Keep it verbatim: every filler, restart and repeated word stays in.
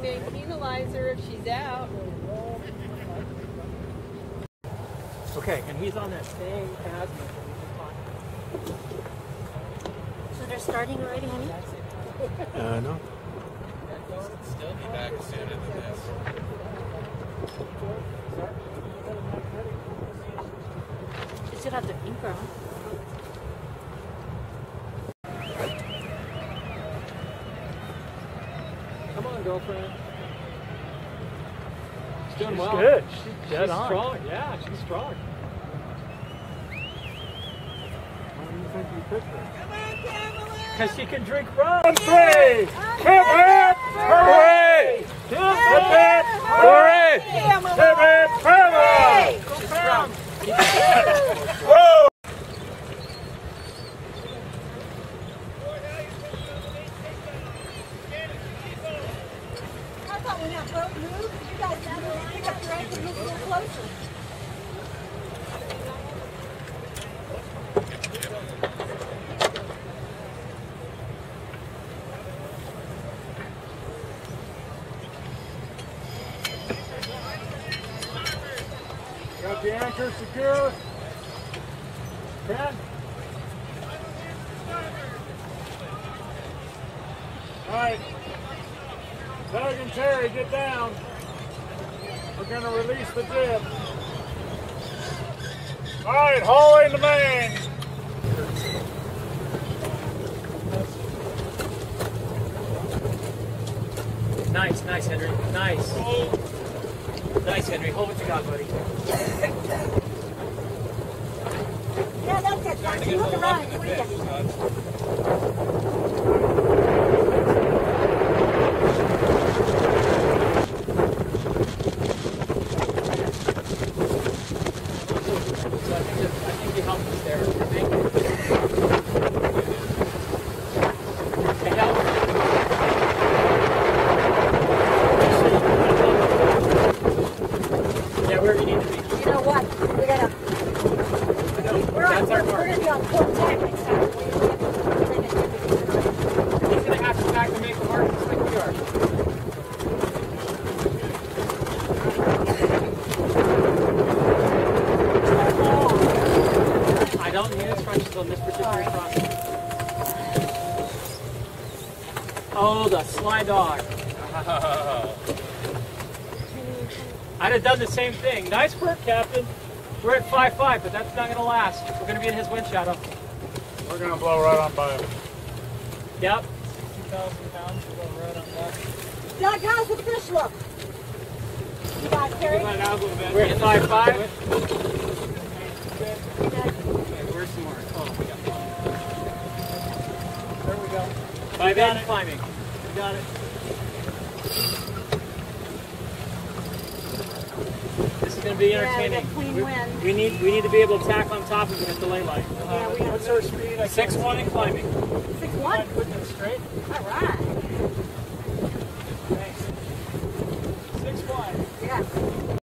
can penalize her if she's out. Okay, and he's on that same azimuth. So they're starting already, honey? Uh, no. Still be back sooner than this. They still have their anchor on. Come on, girlfriend. She's doing She's well. good. She's dead She's on. strong. Yeah, she's strong. Why do you think you picked her? Because she can drink rum. Three! Hip hip! Hooray! Hip hip! Hooray! Hip hip! Hooray! She's strong. Whoa! I thought when that boat moved, you guys had to pick up your anchor and move a little closer. Got the anchor secure. Ten. All right. Doug and Terry, get down. We're going to release the jib. All right, haul in the main. Nice, nice, Henry. Nice. Nice, Henry. Hold what you got, buddy. Yeah, that's it. That's it. Look around. What do you So I think, that, I think he helped us there. Thank you. Hey, help. Yeah, where do you need to be? You know what? We gotta. I know. We're, on, That's we're, our we're mark. gonna be on full tack next time. He's going to have to back to make the mark just like we are. I don't need instructions on this particular crossing. Oh, the sly dog. I'd have done the same thing. Nice work, Captain. We're at five five, but that's not going to last. We're going to be in his wind shadow. We're going to blow right on by him. Yep. two thousand pounds, we'll go right on back. Doug, how's the fish look? You got it, Terry? We're at five five. Okay. Okay, where's some more? Oh, we got one. There we go. Five end climbing. We got it. This is going to be entertaining. Yeah, we got clean we, wind. we need we need to be able to tack on top of it at the lay light. Yeah, we have What's our speed? I Six one and climbing. six one. Putting it straight. All right. Thanks. Six one. Yeah.